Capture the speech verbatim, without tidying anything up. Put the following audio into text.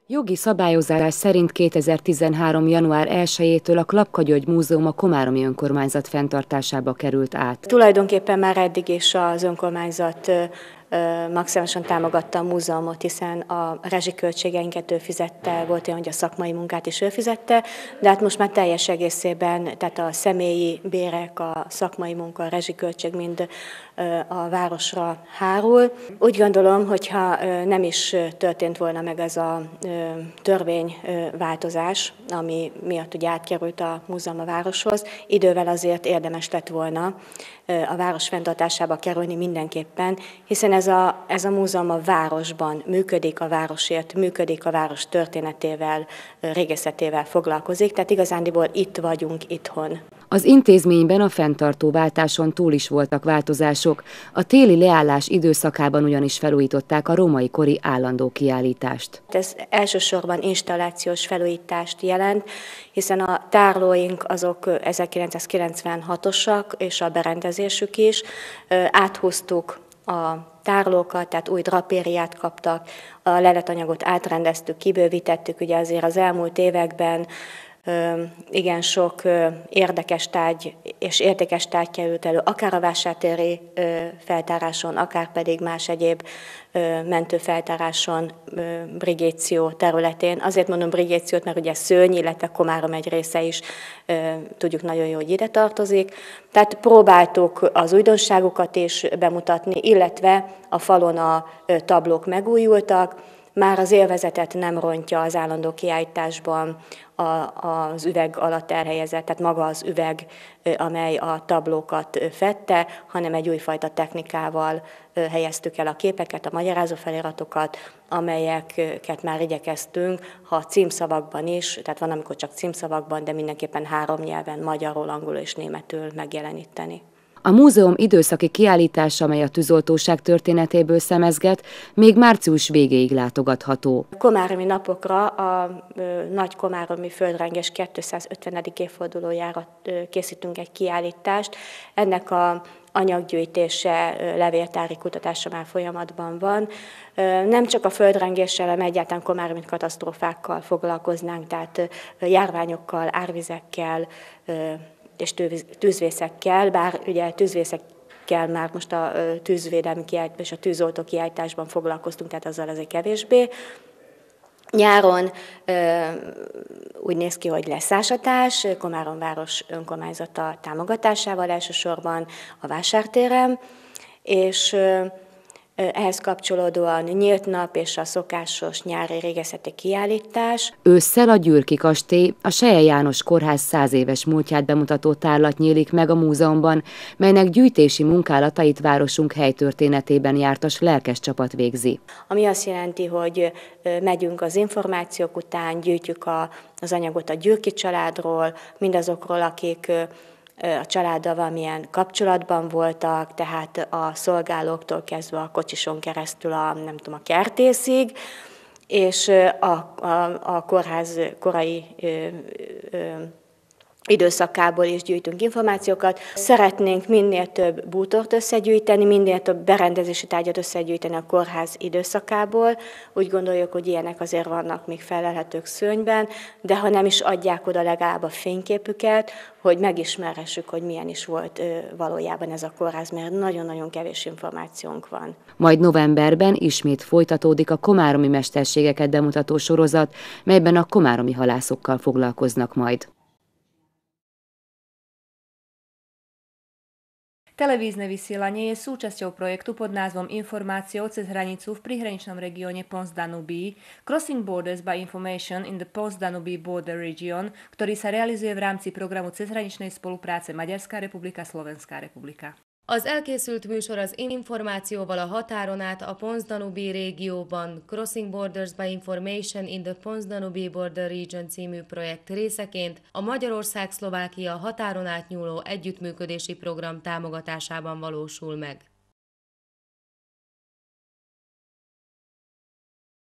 Jogi szabályozás szerint kétezer-tizenhárom. január elsejétől a Klapka György Múzeum a komáromi önkormányzat fenntartásába került át. Tulajdonképpen már eddig is az önkormányzat maximálisan támogatta a múzeumot, hiszen a rezsiköltségeinket ő fizette, volt olyan, hogy a szakmai munkát is ő fizette, de hát most már teljes egészében, tehát a személyi bérek, a szakmai munka, a rezsiköltség mind a városra hárul. Úgy gondolom, hogyha nem is történt volna meg ez a törvényváltozás, ami miatt ugye átkerült a múzeum a városhoz, idővel azért érdemes lett volna a város fenntartásába kerülni mindenképpen, hiszen ez a, ez a múzeum a városban működik, a városért működik, a város történetével, régészetével foglalkozik, tehát igazándiból itt vagyunk itthon. Az intézményben a fenntartóváltáson túl is voltak változások. A téli leállás időszakában ugyanis felújították a római kori állandó kiállítást. Ez elsősorban installációs felújítást jelent, hiszen a tárlóink azok ezerkilencszázkilencvenhatosak, és a berendezésük is. Áthúztuk a tárlókat, tehát új drapériát kaptak, a leletanyagot átrendeztük, kibővítettük, ugye azért az elmúlt években igen sok érdekes tárgy és értékes tárgy került elő, akár a vásártéri feltáráson, akár pedig más egyéb mentőfeltáráson, brigéció területén. Azért mondom brigéciót, mert ugye Szőny, illetve Komárom egy része is tudjuk nagyon jó, hogy ide tartozik. Tehát próbáltuk az újdonságokat is bemutatni, illetve a falon a tablók megújultak, már az élvezetet nem rontja az állandó kiállításban az üveg alatt elhelyezett, tehát maga az üveg, amely a tablókat fedte, hanem egy újfajta technikával helyeztük el a képeket, a magyarázó feliratokat, amelyeket már igyekeztünk, ha címszavakban is, tehát van, amikor csak címszavakban, de mindenképpen három nyelven, magyarul, angolul és németül megjeleníteni. A múzeum időszaki kiállítása, amely a tűzoltóság történetéből szemezget, még március végéig látogatható. Komáromi napokra a Nagy Komáromi Földrengés kétszázötvenedik évfordulójára készítünk egy kiállítást. Ennek a anyaggyűjtése, levéltári kutatása már folyamatban van. Nem csak a földrengéssel, hanem egyáltalán komáromi katasztrófákkal foglalkoznánk, tehát járványokkal, árvizekkel, és tűzvészekkel, bár ugye tűzvészekkel már most a tűzvédelmi kiállításban és a tűzoltó kiállításban foglalkoztunk, tehát azzal azért kevésbé. Nyáron úgy néz ki, hogy lesz ásatás, Komárom város önkormányzata támogatásával elsősorban a vásártéren, és ehhez kapcsolódóan nyílt nap és a szokásos nyári régészeti kiállítás. Ősszel a Gyürki kastély, a Selye János Kórház száz éves múltját bemutató tárlat nyílik meg a múzeumban, melynek gyűjtési munkálatait városunk helytörténetében jártas lelkes csapat végzi. Ami azt jelenti, hogy megyünk az információk után, gyűjtjük a, az anyagot a Gyürki családról, mindazokról, akik a családdal valamilyen kapcsolatban voltak, tehát a szolgálóktól kezdve a kocsison keresztül a, nem tudom, a kertészig, és a, a, a kórház korai ö, ö, időszakából is gyűjtünk információkat. Szeretnénk minél több bútort összegyűjteni, minél több berendezési tárgyat összegyűjteni a kórház időszakából. Úgy gondoljuk, hogy ilyenek azért vannak még felelhetők Szőnyben, de ha nem is adják oda legalább a fényképüket, hogy megismerhessük, hogy milyen is volt valójában ez a kórház, mert nagyon-nagyon kevés információnk van. Majd novemberben ismét folytatódik a komáromi mesterségeket bemutató sorozat, melyben a komáromi halászokkal foglalkoznak majd. Televízne vysielanie je súčasťou projektu pod názvom Informáciou cez hranicu v prihraničnom regióne Pons-Danubí, Crossing Borders by Information in the Pons-Danubí Border Region, ktorý sa realizuje v rámci programu cezhraničnej spolupráce Maďarská republika, Slovenská republika. Az elkészült műsor az információval a határon át a Pons-Danubí régióban Crossing Borders by Information in the Pons-Danubí Border Region című projekt részeként a Magyarország-Szlovákia határon átnyúló együttműködési program támogatásában valósul meg.